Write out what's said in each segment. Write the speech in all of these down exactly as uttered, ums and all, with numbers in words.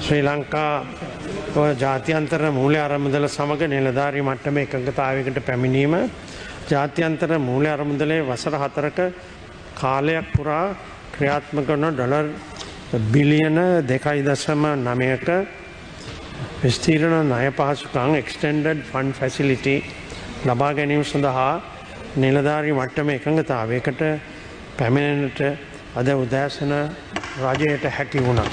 ශ්‍රී ලංකා ජාත්‍යන්තර මූල්‍ය අරමුදල සමග නිලධාරී මට්ටමේ එකඟතාවයකට පැමිණීම ජාත්‍යන්තර මූල්‍ය අරමුදලේ වසර හතරක කාලයක් පුරා ක්‍රියාත්මක වන ඩොලර් බිලියන දෙකයි දශම නවයක විස්තීර්ණ ණය පහසුකම් extended fund facility ලබා ගැනීම සඳහා නිලධාරී මට්ටමේ එකඟතාවයකට පැමිණෙන්නට අද උදෑසන රජයට හැකි වුණා.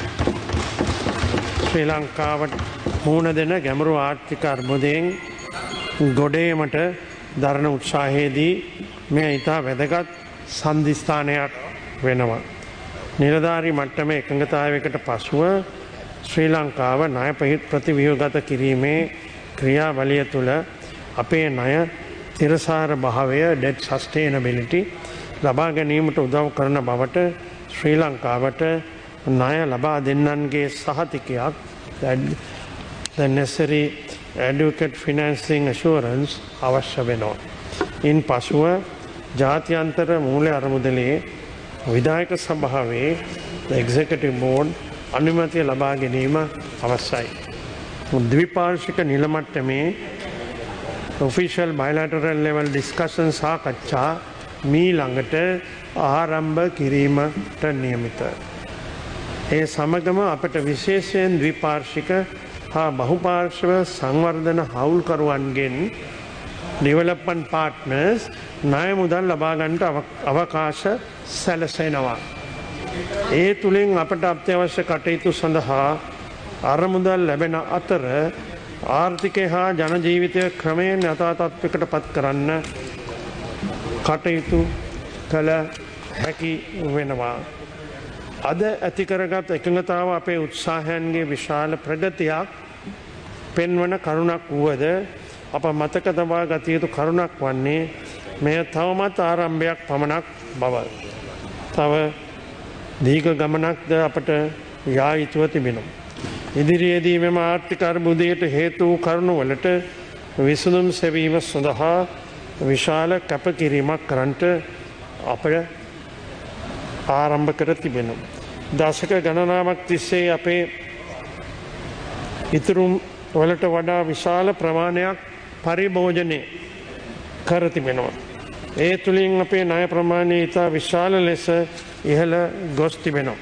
ශ්‍රී ලංකාවට මුහුණ දෙන ගැඹුරු ආර්ථික අර්බුදයෙන් ගොඩේමට දරන උත්සාහයේදී මේ ඉතා වැදගත් සන්ධිස්ථානයක් වෙනවා. නිලධාරී මට්ටමේ එකඟතාවයකට පසුව ශ්‍රී ලංකාව ණය ප්‍රතිව්‍යුහගත කිරීමේ ක්‍රියාවලිය තුළ අපේ ණය තිරසාර භාවය debt sustainability ලබා ගැනීමට උදව් කරන බවට ශ්‍රී ලංකාවට ණය ලබා දෙන්නන්ගේ සහතිකයක් the necessary adequate financing assurance අවශ්‍ය වෙනවා. ඉන් පසුව ජාත්‍යන්තර මූල්‍ය අරමුදලේ විධායක සභාවේ the executive board අනුමැතිය ලබා ගැනීම අවශ්‍යයි. ද්විපාර්ශ්වික නිල මට්ටමේ official bilateral level discussion සාකච්ඡා මීළඟට ආරම්භ කිරීමට නියමිතයි. ඒ සමගම අපට විශේෂයෙන් ද්විපාර්ශ්වික හා බහුපාර්ශ්ව සංවර්ධන හවුල්කරුවන්ගෙන් development partners ණය මුදල් ලබා ගන්නට අවකාශ සැලසෙනවා. ඒ තුලින් අපට අත්‍යවශ්‍ය කටයුතු සඳහා අරමුදල් ලැබෙන අතර ආර්ථිකය හා ජන ජීවිතය ක්‍රමයෙන් යථා තත්ත්වයකට පත් කරන්න කටයුතු කළ හැකි වෙනවා. අද ඇති කරගත් එකඟතාව අපේ උත්සාහයන්ගේ විශාල ප්‍රගතියක් පෙන්වන කරුණක් වුවද අප මතක තබා ගත යුතු කරුණක් වන්නේ මෙය තවමත් ආරම්භයක් පමණක් බව. තව දීර්ඝ ගමනක්ද අපට යා යුතුව තිබෙනවා. ඉදිරියේදී මෙම ආර්ථික අර්බුදයට හේතු වූ කරුණු වලට විසඳුම් සෙවීම සඳහා විශාල කැපකිරීමක් කරන්නට අපට ආරම්භ කර තිබෙනවා. දශක ගණනාවක් තිස්සේ අපේ ඉතුරුම් වලට වඩා විශාල ප්‍රමාණයක් පරිභෝජනය කර තිබෙනවා. ඒ තුළින් අපේ ණය ප්‍රමාණය ඉතා විශාල ලෙස ඉහළ ගොස් තිබෙනවා.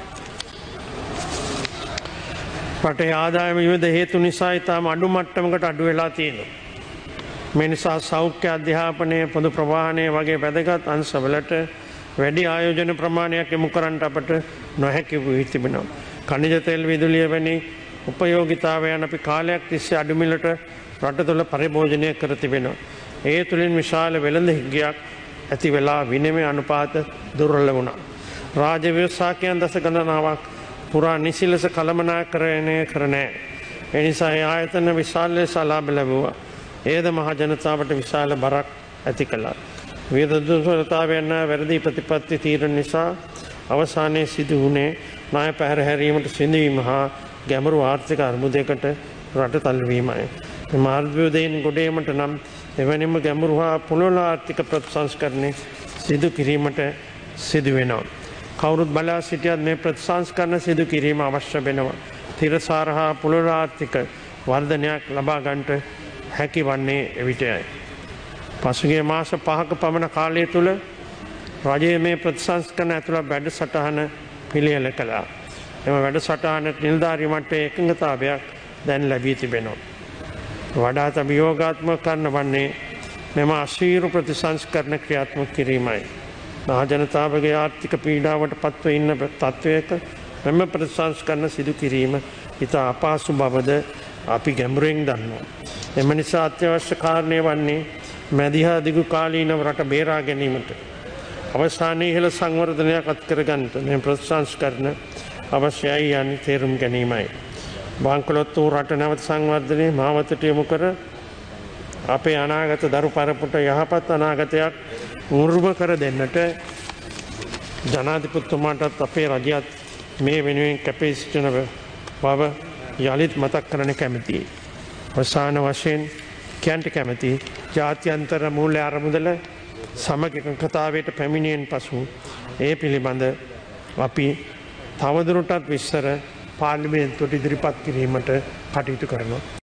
රටේ ආදායම විවිධ හේතු නිසා ඉතාම අඩු මට්ටමකට අඩු වෙලා තියෙනවා. මේ නිසා සෞඛ්‍ය අධ්‍යාපනය පොදු ප්‍රවාහනය වගේ වැදගත් අංශවලට වැඩි ආයෝජන ප්‍රමාණයක් යොමු කරන්නට අපට නොහැකි වී තිබෙනවා. ඛනිජ තෙල් විදුලිය වැනි උපයෝගිතාවයන් අපි කාලයක් තිස්සේ අඩු මිලට රට තුළ පරිභෝජනය කර තිබෙනවා. ඒ තුළින් විශාල වෙළඳ හිගයක් ඇති වෙලා විනිමය අනුපාත දුර්වල වුණා. රාජ්‍ය ව්‍යවසායකයන් දස ගණනාවක් පුරා නිසි ලෙස කළමනාකරණය කර නැහැ. ඒ නිසා ඒ ආයතන විශාල ලෙස ලාභ ලැබුවා. එයද මහ ජනතාවට විශාල බරක් ඇති කළා. විවිධ දුර්වලතාවයන් වැරදි ප්‍රතිපත්ති තීරණ නිසා අවසානයේ සිදු වුණේ ණය පැහැර හැරීමට සිදුවීම හා ගැඹුරු ආර්ථික අර්බුදයකට රට තල්ලුවීමයි. මේ අර්බුදයෙන් ගොඩේමට නම් එවැනිම ගැඹුරු හා පුළුල් ආර්ථික ප්‍රතිසංස්කරණය සිදු කිරීමට සිදු වෙනවා. කවුරුත් බලා සිටියත් මේ ප්‍රතිසංස්කරණ සිදු කිරීම අවශ්‍ය වෙනවා. තිරසාර හා පුළුල් ආර්ථික වර්ධනයක් ලබා ගන්නට හැකි වන්නේ එවිටයි. පසුගිය මාස පහක පමණ කාලය තුළ රජයේ මේ ප්‍රතිසංස්කරණ ඇතුළත් වැඩසටහන පිළියෙල කළා. එම වැඩසටහනට නිලධාරී මට්ටමේ එකඟතාවයක් දැන් ලැබී තිබෙනවා. වඩාත් අභියෝගාත්මක කරන වන්නේ මෙම අසීරු ප්‍රතිසංස්කරණ ක්‍රියාත්මක කිරීමයි. මහ ජනතාවගේ ආර්ථික පීඩාවට පත්ව ඉන්න තත්ත්වයක මෙම ප්‍රතිසංස්කරණ සිදු කිරීම ඉතා අපහසු බවද අපි ගැඹුරින් දන්නවා. එම නිසා අත්‍යවශ්‍ය කාරණය වන්නේ මැදිහා දිගු කාලීනව රට බේරා ගැනීමට අවසානයේ ඉහළ සංවර්ධනයක් අත් කරගන්නට මේ ප්‍රතිසංස්කරණ අවශ්‍යයි යන්නේ තේරුම් ගැනීමයි. බංකොලොත් වූ රට නැවත සංවර්ධනයේ මාවතට යොමු කර අපේ අනාගත දරු පරපුරට යහපත් අනාගතයක් උරුම කර දෙන්නට ජනාධිපතිතුමාටත් අපේ රජයත් මේ වෙනුවෙන් කැපී සිටින බව යළිත් මතක් කරන්න කැමතියි. අවසාන වශයෙන් කියන්ට කැමති ජාත්‍යන්තර මූල්‍ය අරමුදල සමග එකඟතාවයට පැමිණියෙන් පසු ඒ පිළිබඳ අපි තවදුරටත් විස්තර පාර්ලිමේන්තුවට ඉදිරිපත් කිරීමට කටයුතු කරනවා.